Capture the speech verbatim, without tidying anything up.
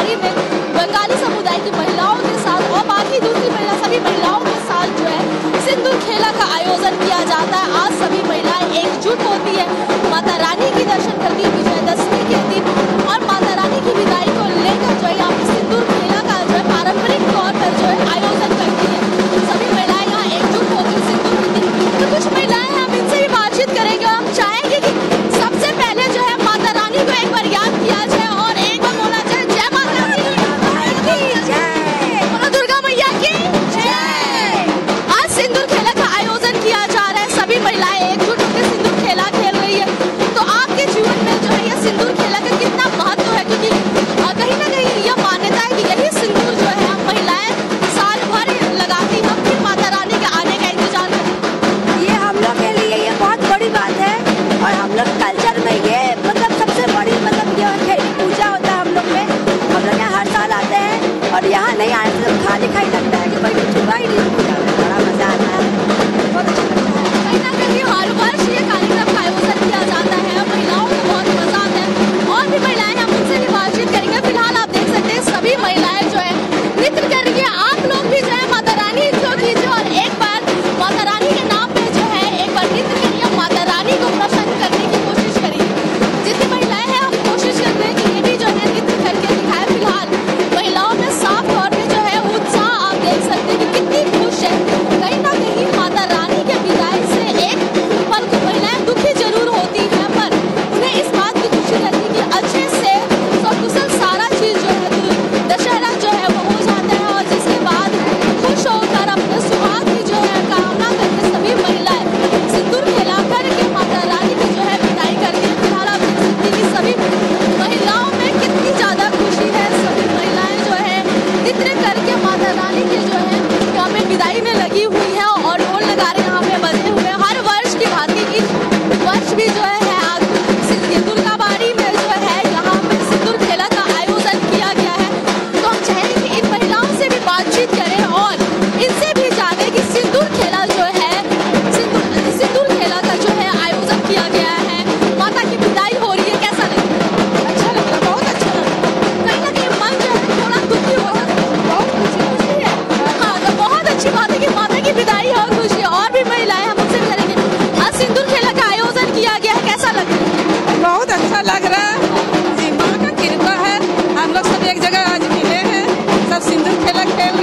बारी में बंगाली समुदाय की महिलाओं के साथ और बाकी दूसरी महिला सभी महिलाओं के साथ जो है सिंदूर खेला का आयोजन किया जाता है। आज सभी महिलाएं एकजुट होती है, माता रानी की दर्शन करती है विजयदशमी के दिन और माता रानी की विदाई को लेकर जो है यहाँ पे सिंदूर खेला का जो है पारंपरिक तौर पर जो है आयोजन करती है। सभी महिलाएं यहाँ एकजुट होती है सिंदूर के दिन। तो कुछ महिलाएं हम इनसे भी बातचीत करेंगे और हम चाहेंगे कि सबसे पहले जो है माता रानी को एक बार याद किया जाए और एक बार बोला जाए जय माता रानी, जय दुर्गा मैया की जय। आज सिंदूर खेला का आयोजन किया जा रहा है, सभी महिलाएं एकजुट होकर सिंदूर खेला खेल रही है। तो आपके जीवन में जो है ये सिंदूर खेला का कितना महत्व है, क्योंकि कहीं ना कहीं यह मान्यता है कि यही सिंदूर जो है हम महिलाएं साल भर लगाती हैं, फिर माता रानी के आने का इंतजार करती। ये हम लोग के लिए ये बहुत बड़ी बात है और हम लोग कल्चर में ये मतलब सबसे बड़ी मतलब ये पूजा होता है हम लोग में। हम लोग यहाँ हर साल आते हैं और यहाँ नहीं आए तो खाली खाली लगता है कि भाई कुछ हुआ ही नहीं, पूजा में बड़ा मजा आता है, बहुत अच्छा लगता है। कहीं ना कहीं हर वर्ष ये कार्यक्रम का आयोजन किया जाता है, महिलाओं को बहुत मजा आता है और भी महिलाएं हम उनसे भी बातचीत करेंगे। फिलहाल आप देख सकते हैं सभी महिलाएं जो है नृत्य कर रही है। आप लोग भी जो है माता रानी को कीजिए और एक बार माता रानी के नाम पे जो है एक बार नृत्य करिए, माता रानी को प्रसन्न करने की कोशिश करिए। जितनी महिलाएं हैं हम कोशिश कर रहे हैं कि ये भी जो है नृत्य करके दिखाए। फिलहाल महिलाओं में साफ तौर पे जो है उत्साह आप देख सकते हैं कि कितनी खुश है। कहीं ना कहीं माता रानी के विदाई से एक पल को महिलाएं दुखी जरूर होती है, पर उन्हें इस बात की खुशी रहती है कि अच्छे से सकुशल सारा चीज जो है दशहरा जो है वो हो जाता है और जिसके बाद खुश होकर अपने सुहाग की जो है कामना करके सभी महिलाएं सिंदूर खेला करके माता रानी की जो है विदाई करती है। फिलहाल आप देख सकते हैं कि सभी महिलाओं में कितनी ज्यादा खुशी है। सभी महिलाएं जो है नृत्य करके माता रानी की जो है यहाँ पे विदाई में लगी हुई है और ढोल नगाड़े यहाँ पे बजे हुए हैं। हर वर्ष की भांति इस वर्ष भी जो है दुर्गा बाड़ी में जो है यहाँ पे सिंदूर खेला का आयोजन किया गया है। तो हम चाहेंगे कि इन महिलाओं से भी बातचीत करें और इनसे भी जाने कि सिंदूर खेला जो है सिंदूर सिंदूर खेला का जो है आयोजन किया गया है, माता की विदाई हो रही है, कैसा लग रहा है? अच्छा लग रहा है, बहुत अच्छा लग रहा है। कहीं ना कहीं मन जो है थोड़ा दुखी हो रहा है, बहुत खुशी खुशी है। हाँ तो बहुत अच्छी बात है कि माता की विदाई और खुशी है। और भी महिलाएं हम उनसे भी करेंगे। आज सिंदूर खेला का आयोजन किया गया है, कैसा लग रहा है? बहुत अच्छा लग रहा है जी, माँ का कृपा है। हम लोग सब एक जगह आज मिले हैं, सब सिंदूर खेला खेल